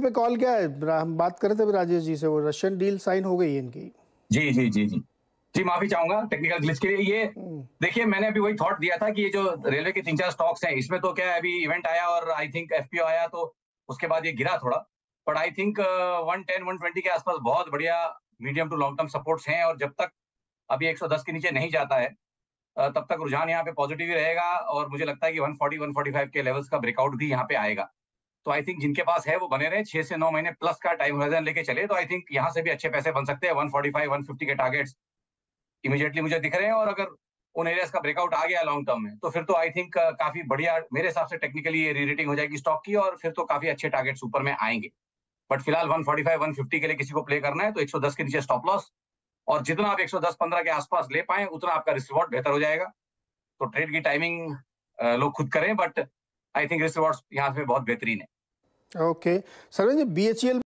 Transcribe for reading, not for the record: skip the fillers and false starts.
में कॉल क्या है? हम बात कर रहे थे अभी राजेश जी से, वो रशियन डील साइन हो गई है इनकी। जी जी जी जी जी, माफी चाहूंगा टेक्निकल ग्लिच के लिए। ये देखिए, मैंने अभी वही थॉट दिया था कि ये जो रेलवे के 3-4 स्टॉक्स हैं, इसमें तो क्या है, अभी इवेंट आया और आई थिंक एफपीओ आया, तो उसके बाद ये गिरा थोड़ा। बट आई थिंक 110-120 के आसपास बहुत बढ़िया medium to long term supports हैं, और जब तक अभी 110 के नीचे नहीं जाता है तब तक रुझान यहाँ पे पॉजिटिव ही रहेगा, और मुझे लगता है कि 140-145 के लेवल्स का ब्रेकआउट भी यहाँ पे आएगा। तो आई थिंक जिनके पास है वो बने रहे, 6 से 9 महीने प्लस का टाइम होराइजन लेके चले, तो आई थिंक यहाँ से भी अच्छे पैसे बन सकते हैं। 145-150 के टारगेट्स इमीडिएटली मुझे दिख रहे हैं, और अगर उन एरियाज का ब्रेकआउट आ गया लॉन्ग टर्म में, तो फिर तो आई थिंक काफी बढ़िया मेरे हिसाब से टेक्निकली ये रीरेटिंग हो जाएगी स्टॉक की, और फिर तो काफी अच्छे टारगेट्स ऊपर में आएंगे। बट फिलहाल 145-150 के लिए किसी को प्ले करना है तो 110 के नीचे स्टॉप लॉस, और जितना आप 110-15 के आसपास ले पाए उतना आपका रिस्क रिवॉर्ड बेहतर हो जाएगा। तो ट्रेड की टाइमिंग लोग खुद करें, but I think risk rewards यहाँ पे बहुत बेहतरीन है। ओके, सरवीन जी, बीएचईएल